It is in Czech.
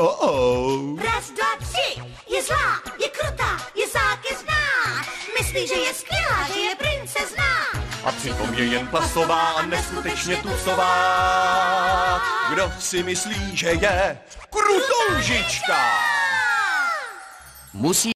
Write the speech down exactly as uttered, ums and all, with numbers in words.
oh, oh. Raz, dva, tři, je zlá, je krutá, je záky zná. Myslí, že je skvělá, že je princezná. A přitom je jen plastová a neskutečně tusová. Kdo si myslí, že je krutoužička? Musí